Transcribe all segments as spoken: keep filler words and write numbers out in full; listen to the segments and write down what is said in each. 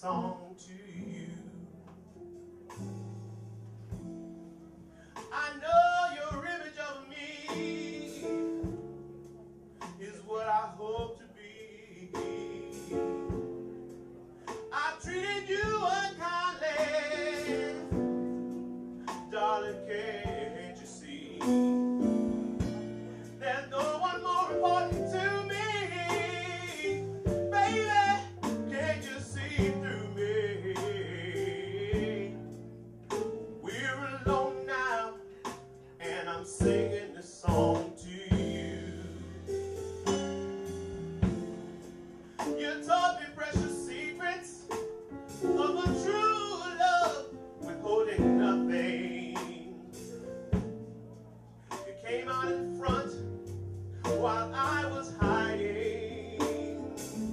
song to you. I know your image of me is what I hope to be. I treated you unkindly, darling, can't you see? There's no one more important to me, baby, can't you see through me? We're alone now, and I'm singing this song to you. You taught me precious secrets of a true love, withholding nothing. You came out in front while I was hiding.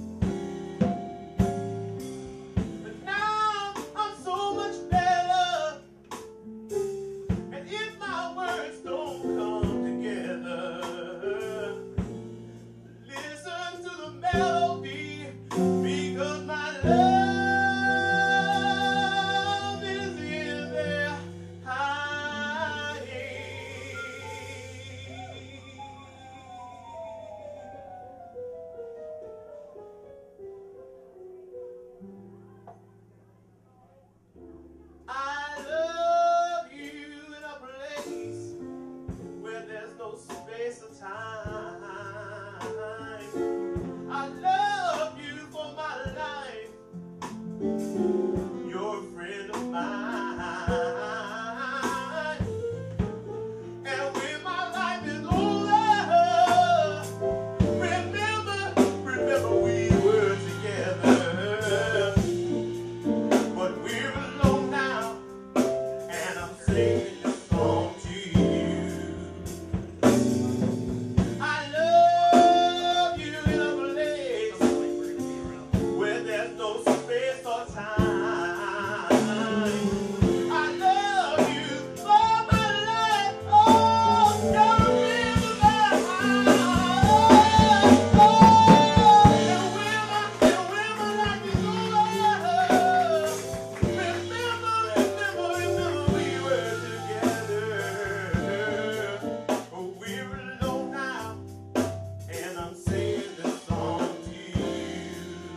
But now I'm so much better, and if my words don't come together, listen to the melody, because my love is in there hiding. I love you in a place where there's no space or time. I love you for my life. You're a friend of mine. And when my life is over, remember, remember we were together. But we're alone now, and I'm singing this song to you. I love you in a place where there's no space or time. I love you for my life. Oh, don't remember that. Oh, and when my, and when my life is over, remember, remember, remember we were together. Oh, we're alone now, and I'm singing this song to you.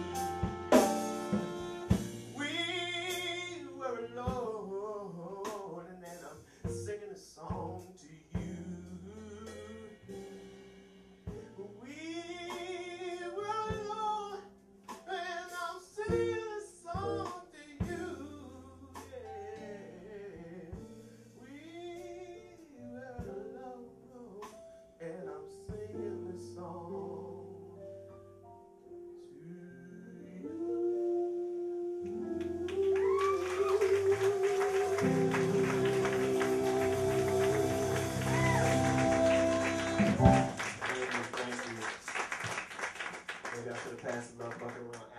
We were alone, and then I'm singing a song to you. We were alone, and I'm singing a song to you. Yeah. We were alone, and I'm singing this song to you. Thank you, thank you. Maybe I should have passed the motherfucker around.